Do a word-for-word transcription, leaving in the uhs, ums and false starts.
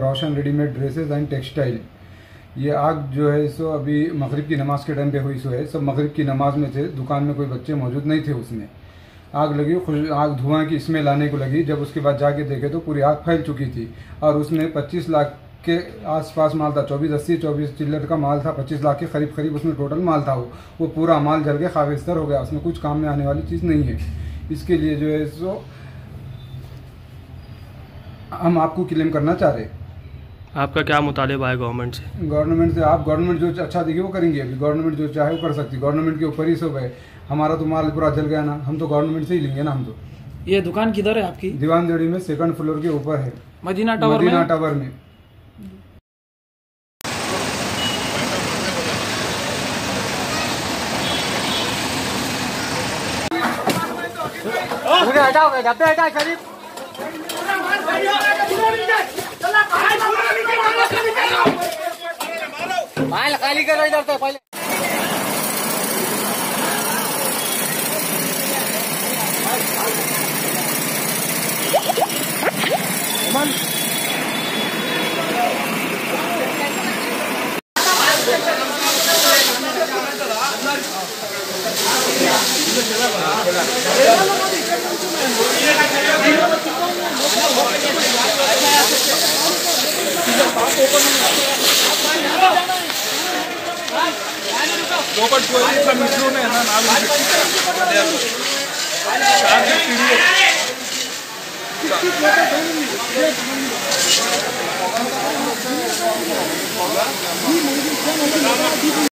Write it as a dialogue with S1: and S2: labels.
S1: Roshan readymade dresses and textile. ये आग जो है सो अभी मगरिब की नमाज के टाइम पे हुई सो है। सब मगरिब की नमाज में थे, दुकान में कोई बच्चे मौजूद नहीं थे। उसमें आग लगी, खुश आग धुआं की स्मेल आने को लगी। जब उसके बाद जाके देखे तो पूरी आग फैल चुकी थी और उसमें पच्चीस लाख के आसपास माल था। चौबीस अस्सी चौबीस चिल्लर का माल था, पच्चीस लाख के करीब करीब उसमें टोटल माल था। वो वो पूरा माल जल के खाविस्तर हो गया। उसमें कुछ काम में आने वाली चीज़ नहीं है। इसके लिए जो है सो हम आपको क्लेम करना चाह रहे हैं।
S2: आपका क्या मुतालिबा है गवर्नमेंट से?
S1: गवर्नमेंट से आप गवर्नमेंट जो अच्छा देगी वो करेंगे। अभी गवर्नमेंट जो चाहे वो कर सकती है। गवर्नमेंट के ऊपर ही सब है। हमारा तो माल पूरा जल गया ना, हम तो गवर्नमेंट से ही लेंगे ना। हम तो
S3: ये दुकान किधर है आपकी?
S1: दीवानजड़ी में सेकंड फ्लोर के ऊपर है,
S3: मदीना टावर
S1: मदीना
S3: में।
S1: टावर में।
S4: हटाओ डब्बे हटाओ शरीफ। माल खाली करो इधर से पहले।
S5: लोकल चोरी का मित्रों ने ना नाम लिखा।